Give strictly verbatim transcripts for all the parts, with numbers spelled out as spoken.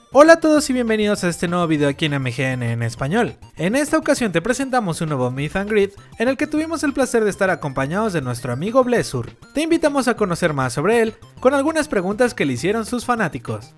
Hola a todos y bienvenidos a este nuevo video aquí en M G N en español. En esta ocasión te presentamos un nuevo Meet and Greet en el que tuvimos el placer de estar acompañados de nuestro amigo Blessur. Te invitamos a conocer más sobre él con algunas preguntas que le hicieron sus fanáticos.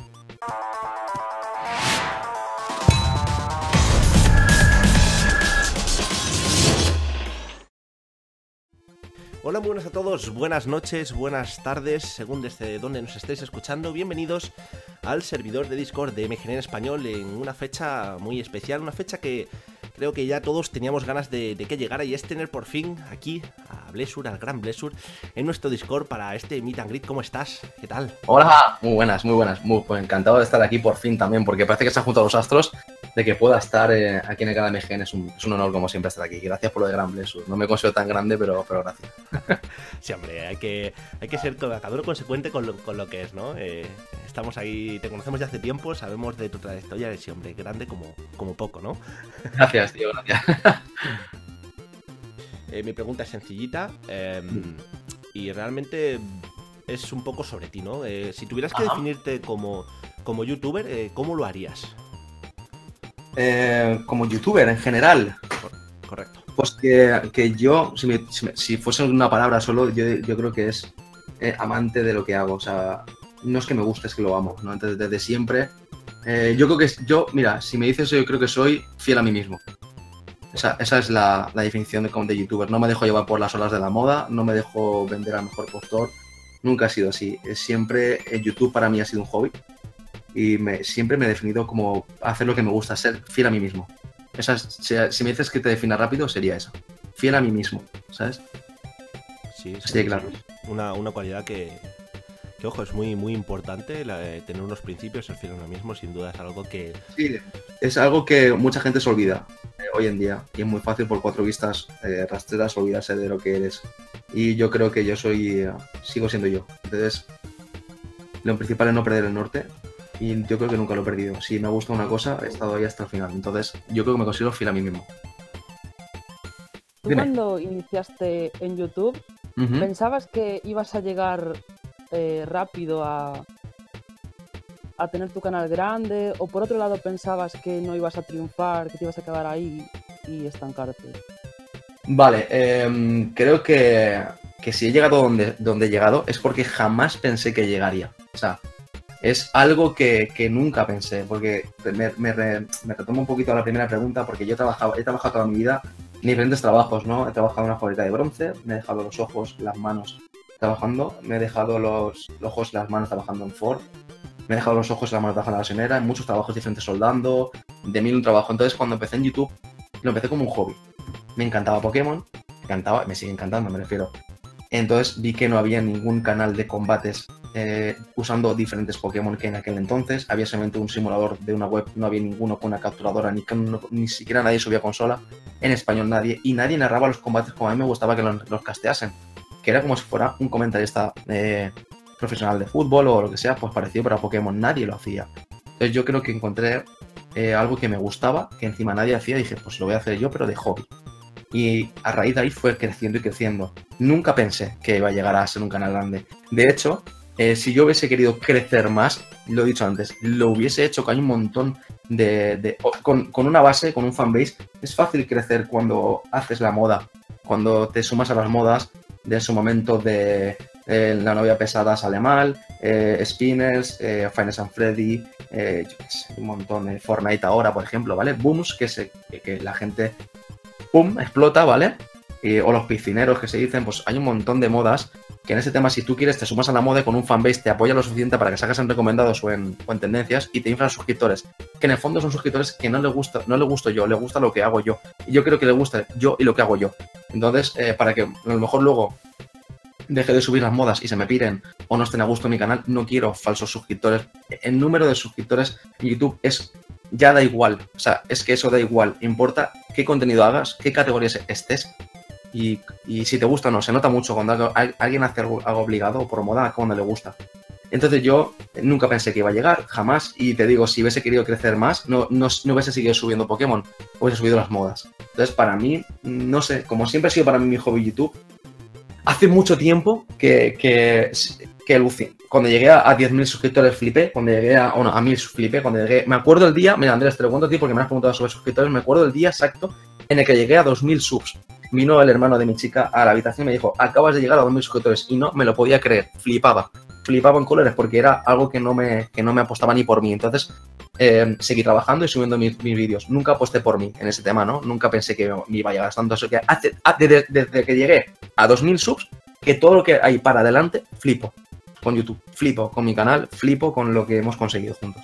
Hola, muy buenas a todos, buenas noches, buenas tardes, según desde donde nos estéis escuchando. Bienvenidos al servidor de Discord de M G N en español en una fecha muy especial, una fecha que creo que ya todos teníamos ganas de, de que llegara, y es tener por fin aquí a Blessur, al gran Blessur, en nuestro Discord para este Meet and Greet. ¿Cómo estás? ¿Qué tal? Hola, muy buenas, muy buenas, muy pues encantado de estar aquí por fin también, porque parece que se han juntado los astros de que pueda estar eh, aquí en el canal M G N. Es un, es un honor como siempre estar aquí. Gracias por lo de gran Blessur. No me considero tan grande, pero, pero gracias. Sí, hombre, hay que, hay que ser cada uno consecuente con lo, con lo que es, ¿no? Eh, estamos ahí, te conocemos ya hace tiempo, sabemos de tu trayectoria, eres hombre grande como, como poco, ¿no? Gracias, tío, gracias. Eh, mi pregunta es sencillita eh, y realmente es un poco sobre ti, ¿no? Eh, si tuvieras que Ajá. definirte como, como youtuber, eh, ¿cómo lo harías? Eh, como youtuber en general. Correcto. Pues que, que yo, si, me, si, me, si fuese una palabra solo, yo, yo creo que es eh, amante de lo que hago. O sea, no es que me guste, es que lo amo, ¿no? Entonces, desde siempre, eh, yo creo que, yo, mira, si me dices eso, yo creo que soy fiel a mí mismo. Esa, esa es la, la definición de, de youtuber. No me dejo llevar por las olas de la moda, no me dejo vender al mejor postor. Nunca ha sido así. Siempre eh, YouTube para mí ha sido un hobby. Y me, siempre me he definido como hacer lo que me gusta, ser fiel a mí mismo. Esa es, si, si me dices que te defina rápido, sería eso. Fiel a mí mismo, ¿sabes? Sí, sí, sí claro. Una, una cualidad que, que, ojo, es muy, muy importante, la de tener unos principios, ser fiel a uno mismo, sin duda es algo que... Sí, es algo que mucha gente se olvida eh, hoy en día. Y es muy fácil por cuatro vistas eh, rastreras olvidarse de lo que eres. Y yo creo que yo soy, uh, sigo siendo yo. Entonces, lo principal es no perder el norte. Y yo creo que nunca lo he perdido. Si me gusta una cosa, he estado ahí hasta el final. Entonces, yo creo que me considero fiel a mí mismo. ¿Tú Dime. Cuando iniciaste en YouTube, uh-huh. pensabas que ibas a llegar eh, rápido a, a tener tu canal grande? ¿O por otro lado pensabas que no ibas a triunfar, que te ibas a quedar ahí y estancarte? Vale, eh, creo que, que si he llegado donde, donde he llegado es porque jamás pensé que llegaría. O sea... Es algo que, que nunca pensé, porque me, me, re, me retomo un poquito a la primera pregunta, porque yo he trabajado, he trabajado toda mi vida en diferentes trabajos, ¿no? He trabajado en una fábrica de bronce, me he dejado los ojos, las manos trabajando, me he dejado los, los ojos y las manos trabajando en Ford, me he dejado los ojos y las manos trabajando en la gasolinera, en muchos trabajos diferentes soldando, de mil un trabajo. Entonces, cuando empecé en YouTube, lo empecé como un hobby. Me encantaba Pokémon, me encantaba, me sigue encantando, me refiero. Entonces vi que no había ningún canal de combates eh, usando diferentes Pokémon que en aquel entonces. Había solamente un simulador de una web, no había ninguno con una capturadora, ni, con, ni siquiera nadie subía consola. En español nadie, y nadie narraba los combates como a mí me gustaba que los, los casteasen. Que era como si fuera un comentarista eh, profesional de fútbol o lo que sea, pues parecido para Pokémon. Nadie lo hacía. Entonces yo creo que encontré eh, algo que me gustaba, que encima nadie hacía, y dije, pues lo voy a hacer yo, pero de hobby. Y a raíz de ahí fue creciendo y creciendo. Nunca pensé que iba a llegar a ser un canal grande. De hecho, eh, si yo hubiese querido crecer más, lo he dicho antes, lo hubiese hecho, que hay un montón de... de con, con una base, con un fanbase, es fácil crecer cuando haces la moda, cuando te sumas a las modas de su momento de eh, La novia pesada sale mal, eh, Spinners, eh, Five Nights at Freddy, eh, yo qué sé, un montón de Fortnite ahora, por ejemplo, ¿vale? Booms, que, se, que, que la gente... ¡pum!, explota, ¿vale? Y, o los piscineros que se dicen, pues hay un montón de modas que en ese tema, si tú quieres, te sumas a la moda y con un fanbase te apoya lo suficiente para que salgas en recomendados o en, o en tendencias y te inflan suscriptores. Que en el fondo son suscriptores que no les gusta, no les gusto yo, les gusta lo que hago yo. Y yo creo que les gusta yo y lo que hago yo. Entonces, eh, para que a lo mejor luego deje de subir las modas y se me piren o no estén a gusto en mi canal, no quiero falsos suscriptores. El número de suscriptores en YouTube es... ya da igual, o sea, es que eso da igual, importa qué contenido hagas, qué categorías estés y, y si te gusta o no, se nota mucho cuando algo, alguien hace algo, algo obligado o por moda cuando le gusta. Entonces yo nunca pensé que iba a llegar, jamás, y te digo, si hubiese querido crecer más, no, no, no hubiese seguido subiendo Pokémon, hubiese subido las modas. Entonces para mí, no sé, como siempre ha sido para mí mi hobby YouTube, hace mucho tiempo que, que, que, alucin, cuando llegué a, a diez mil suscriptores flipé, cuando llegué a, bueno, a mil flipé, cuando llegué, me acuerdo el día, mira Andrés, te lo cuento a ti porque me has preguntado sobre suscriptores, me acuerdo el día exacto en el que llegué a dos mil subs. Vino el hermano de mi chica a la habitación y me dijo, acabas de llegar a dos mil suscriptores, y no me lo podía creer, flipaba, flipaba en colores porque era algo que no me, que no me apostaba ni por mí, entonces eh, seguí trabajando y subiendo mis, mis vídeos, nunca aposté por mí en ese tema, ¿no? Nunca pensé que me iba a llegar tanto, eso que hace, desde, desde que llegué a dos mil subs, que todo lo que hay para adelante, flipo con YouTube, flipo con mi canal, flipo con lo que hemos conseguido juntos.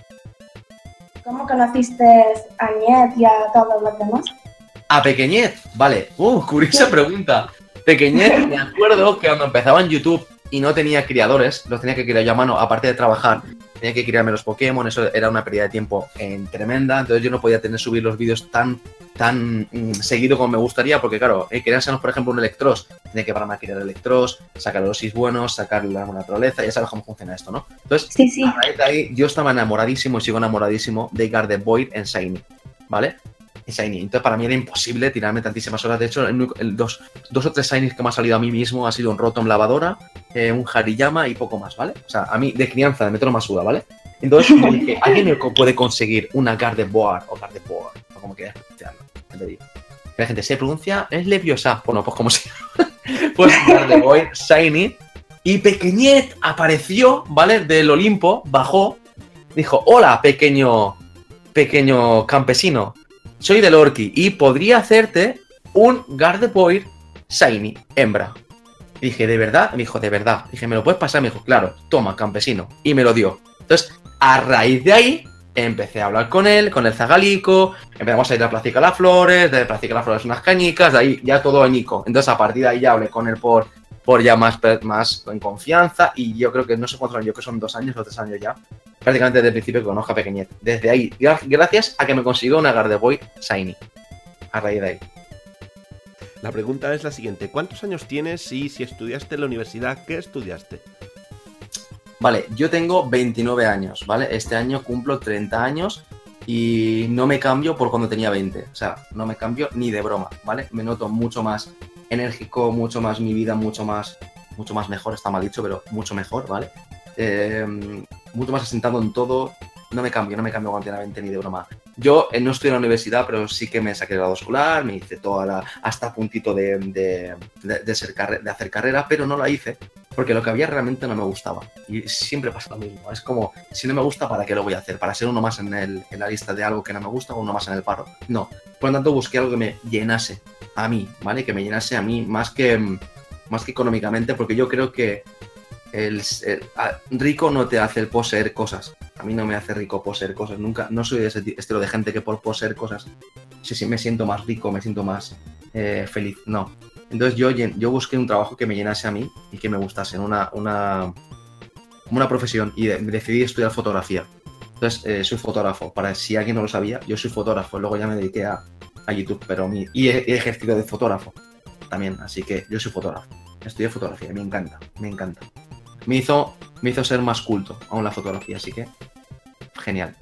¿Cómo conociste a Niet y a todos los demás? A Pequeñet, vale. Uh, curiosa pregunta. Pequeñet, me acuerdo que cuando empezaba en YouTube y no tenía criadores, los tenía que criar yo a mano, aparte de trabajar, tenía que criarme los Pokémon, eso era una pérdida de tiempo eh, tremenda, entonces yo no podía tener subir los vídeos tan tan mm, seguido como me gustaría, porque claro, eh, queríamos, por ejemplo, un Electros, tenía que pararme a criar Electros, sacar los is buenos, sacar la naturaleza, ya sabes cómo funciona esto, ¿no? Entonces, sí, sí. A raíz de ahí, yo estaba enamoradísimo y sigo enamoradísimo de Gardevoir en Shiny, ¿vale? En Shiny. Entonces, para mí era imposible tirarme tantísimas horas. De hecho, el, el dos, dos o tres Shinies que me ha salido a mí mismo ha sido un Rotom Lavadora, eh, un Hariyama y poco más, ¿vale? O sea, a mí de crianza, de metro más suda, ¿vale? Entonces, me dije, ¿alguien me puede conseguir una Gardevoir o Gardevoir? O como quieras pronunciarlo. La gente se pronuncia, es Leviosa. Bueno, pues como si. Pues Gardevoir, Shiny. Y Pequeñet apareció, ¿vale? Del Olimpo, bajó. Dijo, hola, pequeño. Pequeño campesino. Soy del Orki y podría hacerte un Gardevoir Shiny, hembra. Y dije, ¿de verdad? Me dijo, de verdad. Dije, ¿me lo puedes pasar? Me dijo, claro, toma, campesino. Y me lo dio. Entonces, a raíz de ahí, empecé a hablar con él, con el Zagalico, empezamos a ir a Placica las Flores, de Placica las Flores unas cañicas, de ahí ya todo añico. Entonces, a partir de ahí ya hablé con él por, por ya más, más en confianza, y yo creo que no sé cuántos años, yo creo que son dos años o tres años ya, prácticamente desde el principio que conozco a Pequeñet. Desde ahí, gracias a que me consiguió una Gardevoir Shiny, a raíz de ahí. La pregunta es la siguiente, ¿cuántos años tienes y si estudiaste en la universidad, qué estudiaste? Vale, yo tengo veintinueve años, ¿vale? Este año cumplo treinta años y no me cambio por cuando tenía veinte. O sea, no me cambio ni de broma, ¿vale? Me noto mucho más enérgico, mucho más mi vida, mucho más, mucho más mejor, está mal dicho, pero mucho mejor, ¿vale? Eh, mucho más asentado en todo. No me cambio, no me cambio cuando tenía veinte ni de broma. Yo eh, no estoy en la universidad, pero sí que me saqué el grado escolar, me hice toda la, hasta a puntito de, de, de, de, ser carre, de hacer carrera, pero no la hice porque lo que había realmente no me gustaba. Y siempre pasa lo mismo. Es como, si no me gusta, ¿para qué lo voy a hacer? ¿Para ser uno más en, el, en la lista de algo que no me gusta o uno más en el paro? No. Por lo tanto, busqué algo que me llenase a mí, ¿vale? Que me llenase a mí más que, más que económicamente, porque yo creo que el, el a, rico no te hace el poseer cosas. A mí no me hace rico poseer cosas. Nunca, no soy de ese estilo de gente que por poseer cosas, sí, sí, me siento más rico, me siento más eh, feliz. No. Entonces yo, yo busqué un trabajo que me llenase a mí y que me gustase, una, una, una profesión, y de, decidí estudiar fotografía. Entonces eh, soy fotógrafo, para si alguien no lo sabía, yo soy fotógrafo, luego ya me dediqué a, a YouTube, pero mi, y he, he ejercido de fotógrafo también, así que yo soy fotógrafo, estudié fotografía, me encanta, me encanta. Me hizo, me hizo ser más culto aún la fotografía, así que genial.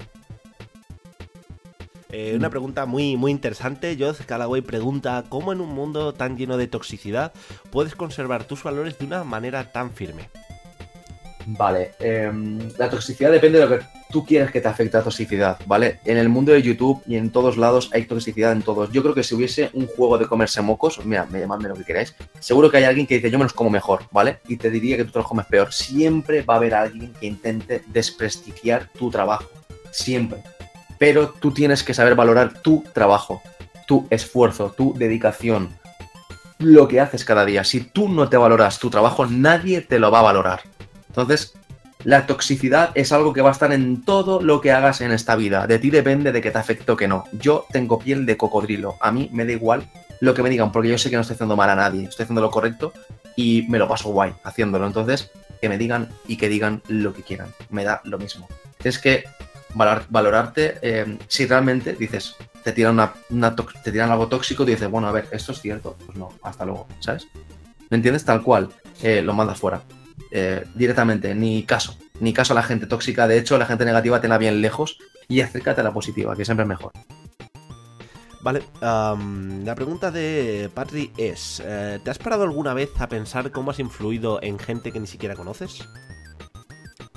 Eh, una pregunta muy, muy interesante. Joz Callaway pregunta, ¿cómo en un mundo tan lleno de toxicidad puedes conservar tus valores de una manera tan firme? Vale, eh, la toxicidad depende de lo que tú quieres que te afecte la toxicidad, ¿vale? En el mundo de YouTube y en todos lados hay toxicidad en todos. Yo creo que si hubiese un juego de comerse mocos, mira, me llamadme lo que queráis, seguro que hay alguien que dice, yo me los como mejor, ¿vale? Y te diría que tú te los comes peor. Siempre va a haber alguien que intente desprestigiar tu trabajo, siempre. Pero tú tienes que saber valorar tu trabajo, tu esfuerzo, tu dedicación, lo que haces cada día. Si tú no te valoras tu trabajo, nadie te lo va a valorar. Entonces, la toxicidad es algo que va a estar en todo lo que hagas en esta vida. De ti depende de que te afecte o que no. Yo tengo piel de cocodrilo. A mí me da igual lo que me digan, porque yo sé que no estoy haciendo mal a nadie. Estoy haciendo lo correcto y me lo paso guay haciéndolo. Entonces, que me digan y que digan lo que quieran. Me da lo mismo. Es que valor, valorarte, eh, si realmente dices, te tiran, una, una te tiran algo tóxico, y dices, bueno, a ver, esto es cierto. Pues no, hasta luego, ¿sabes? ¿Me entiendes? Tal cual, eh, lo mandas fuera. Eh, directamente, ni caso, ni caso a la gente tóxica. De hecho, la gente negativa tenla bien lejos y acércate a la positiva, que siempre es mejor. Vale, um, la pregunta de Patri es, eh, ¿te has parado alguna vez a pensar cómo has influido en gente que ni siquiera conoces?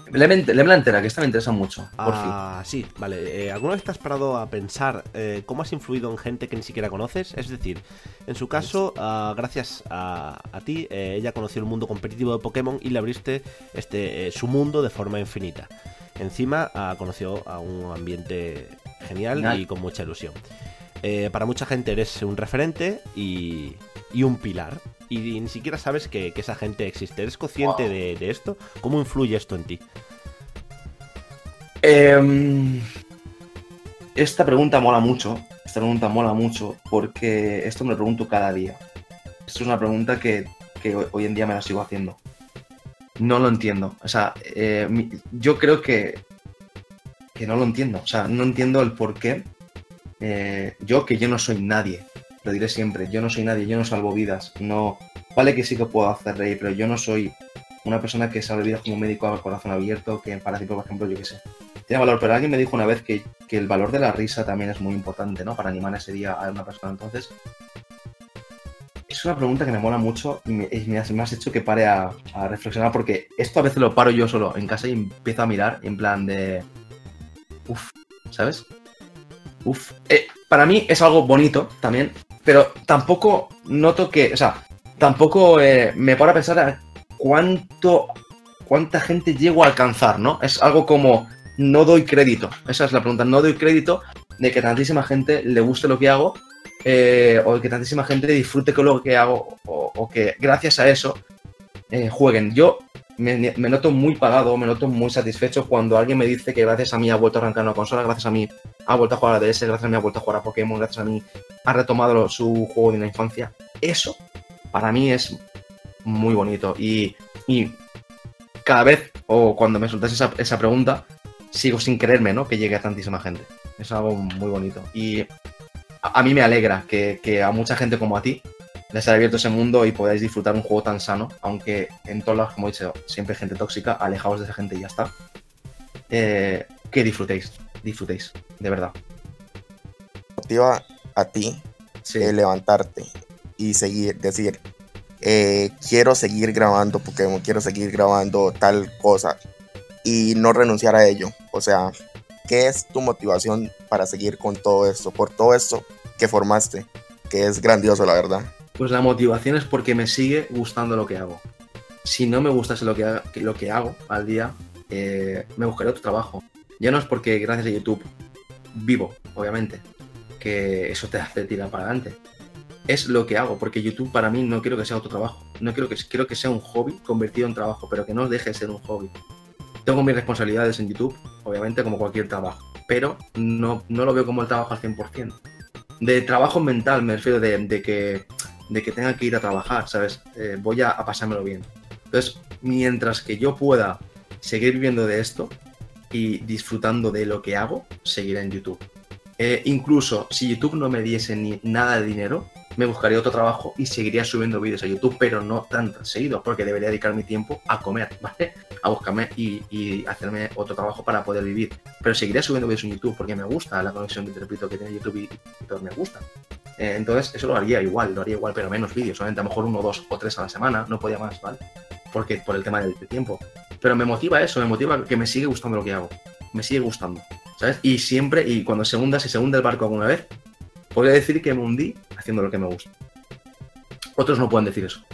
Léemela entera, que esta me interesa mucho. Ah, por fin. Sí, vale. Eh, ¿Alguna vez te has parado a pensar eh, cómo has influido en gente que ni siquiera conoces? Es decir, en su caso, uh, gracias a, a ti, eh, ella conoció el mundo competitivo de Pokémon y le abriste este, eh, su mundo de forma infinita. Encima, uh, conoció a un ambiente genial Genial. y con mucha ilusión. Eh, para mucha gente eres un referente y, y un pilar. Y ni siquiera sabes que, que esa gente existe. ¿Eres consciente wow. de, de esto? ¿Cómo influye esto en ti? Eh, esta pregunta mola mucho. Esta pregunta mola mucho porque esto me lo pregunto cada día. Esto es una pregunta que, que hoy en día me la sigo haciendo. No lo entiendo. O sea, eh, yo creo que, que no lo entiendo. O sea, no entiendo el por qué. Eh, yo, que yo no soy nadie. Lo diré siempre, yo no soy nadie, yo no salvo vidas, no... Vale que sí que puedo hacer reír, pero yo no soy una persona que salve vidas como médico a corazón abierto, que para ti, por ejemplo, yo qué sé, tiene valor. Pero alguien me dijo una vez que, que el valor de la risa también es muy importante, ¿no? Para animar ese día a una persona. Entonces, es una pregunta que me mola mucho y me, y me, has, me has hecho que pare a, a reflexionar, porque esto a veces lo paro yo solo en casa y empiezo a mirar en plan de... Uf, ¿sabes? Uf. Eh, para mí es algo bonito también, pero tampoco noto que, o sea, tampoco eh, me paro a pensar a cuánto, cuánta gente llego a alcanzar, ¿no? Es algo como, no doy crédito, esa es la pregunta, no doy crédito de que tantísima gente le guste lo que hago, eh, o que tantísima gente disfrute con lo que hago, o, o que gracias a eso eh, jueguen. Yo me, me noto muy pagado, me noto muy satisfecho cuando alguien me dice que gracias a mí ha vuelto a arrancar una consola, gracias a mí ha vuelto a jugar a D S, gracias a mí ha vuelto a jugar a Pokémon, gracias a mí ha retomado su juego de la infancia. Eso, para mí, es muy bonito. Y, y cada vez, o cuando me soltas esa, esa pregunta, sigo sin creerme, ¿no? Que llegue a tantísima gente. Es algo muy bonito. Y a, a mí me alegra que, que a mucha gente como a ti les haya abierto ese mundo y podáis disfrutar un juego tan sano, aunque en todos lados, como he dicho, siempre hay gente tóxica, alejaos de esa gente y ya está. Eh, que disfrutéis, disfrutéis, de verdad. Motiva a ti sí. eh, levantarte y seguir, decir, eh, quiero seguir grabando Pokémon, quiero seguir grabando tal cosa y no renunciar a ello. O sea, ¿qué es tu motivación para seguir con todo esto, por todo esto que formaste, que es grandioso, la verdad? Pues la motivación es porque me sigue gustando lo que hago. Si no me gustase lo que, lo que hago al día, eh, me buscaré otro trabajo. Ya no es porque gracias a YouTube vivo, obviamente, que eso te hace tirar para adelante. Es lo que hago, porque YouTube para mí no quiero que sea otro trabajo. No quiero que, quiero que sea un hobby convertido en trabajo, pero que no deje de ser un hobby. Tengo mis responsabilidades en YouTube, obviamente, como cualquier trabajo, pero no, no lo veo como el trabajo al cien por ciento. De trabajo mental me refiero de, de, que, de que tenga que ir a trabajar, ¿sabes? Eh, voy a, a pasármelo bien. Entonces, mientras que yo pueda seguir viviendo de esto y disfrutando de lo que hago, seguiré en YouTube. Eh, incluso si YouTube no me diese ni nada de dinero, me buscaría otro trabajo y seguiría subiendo vídeos a YouTube, pero no tan, tan seguido, porque debería dedicar mi tiempo a comer, ¿vale? A buscarme y, y hacerme otro trabajo para poder vivir. Pero seguiría subiendo vídeos en YouTube porque me gusta la conexión que te repito que tiene YouTube y, y todos me gusta. Eh, entonces eso lo haría igual, lo haría igual, pero menos vídeos, solamente a lo mejor uno, dos o tres a la semana, no podía más, ¿vale? Porque por el tema del tiempo. Pero me motiva eso, me motiva que me sigue gustando lo que hago. Me sigue gustando, ¿sabes? Y siempre, y cuando se hunda, si se hunde el barco alguna vez, podría decir que me hundí haciendo lo que me gusta. Otros no pueden decir eso.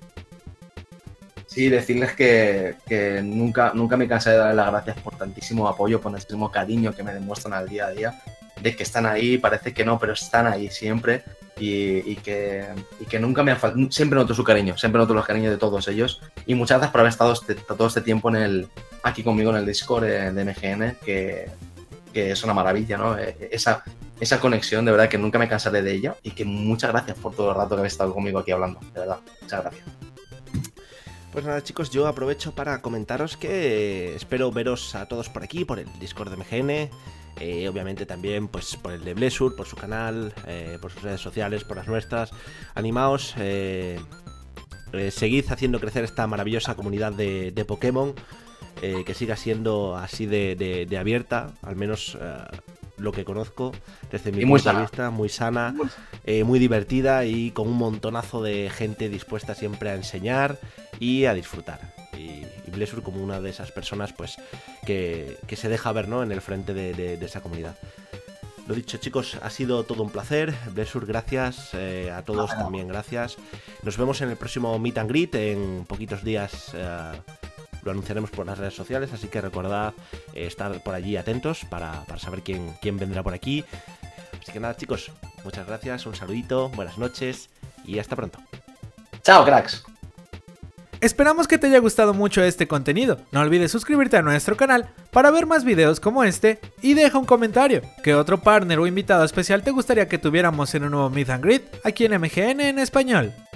Sí, decirles que, que nunca, nunca me cansaré de darles las gracias por tantísimo apoyo, por tantísimo cariño que me demuestran al día a día, de que están ahí, parece que no, pero están ahí siempre, y, y, que, y que nunca me ha faltado, siempre noto su cariño, siempre noto los cariños de todos ellos, y muchas gracias por haber estado este, todo este tiempo en el, aquí conmigo en el Discord de, de M G N, que, que es una maravilla, ¿no? Esa, esa conexión, de verdad, que nunca me cansaré de ella, y que muchas gracias por todo el rato que habéis estado conmigo aquí hablando, de verdad, muchas gracias. Pues nada, chicos, yo aprovecho para comentaros que espero veros a todos por aquí, por el Discord de M G N, eh, obviamente también pues por el de Blessur, por su canal, eh, por sus redes sociales, por las nuestras. Animaos, eh, eh, seguid haciendo crecer esta maravillosa comunidad de, de Pokémon, eh, que siga siendo así de, de, de abierta, al menos eh, lo que conozco desde mi punto de vista, muy sana, eh, muy divertida y con un montonazo de gente dispuesta siempre a enseñar y a disfrutar. Y, y Blessur como una de esas personas pues que, que se deja ver, ¿no?, en el frente de, de, de esa comunidad. Lo dicho, chicos, ha sido todo un placer. Blessur, gracias, eh, a todos también gracias. Nos vemos en el próximo Meet and Greet, en poquitos días eh, lo anunciaremos por las redes sociales, así que recordad eh, estar por allí atentos para, para saber quién, quién vendrá por aquí. Así que nada, chicos, muchas gracias, un saludito, buenas noches y hasta pronto. Chao, cracks. Esperamos que te haya gustado mucho este contenido. No olvides suscribirte a nuestro canal para ver más videos como este y deja un comentario. ¿Qué otro partner o invitado especial te gustaría que tuviéramos en un nuevo Meet and Greet aquí en M G N en español?